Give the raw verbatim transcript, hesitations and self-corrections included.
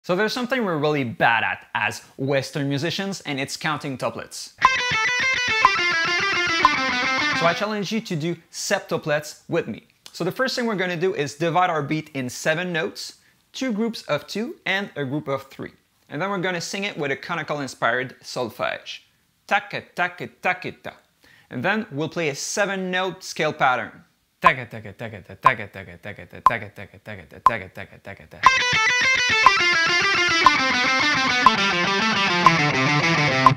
So there's something we're really bad at as Western musicians, and it's counting tuplets. So I challenge you to do septuplets with me. So the first thing we're going to do is divide our beat in seven notes, two groups of two and a group of three. And then we're going to sing it with a Konnakol inspired solfège. Taka taka taka ta. And then we'll play a seven note scale pattern. Taka taka taka ta taka taka taka ta taka taka taka ta taka taka taka ta.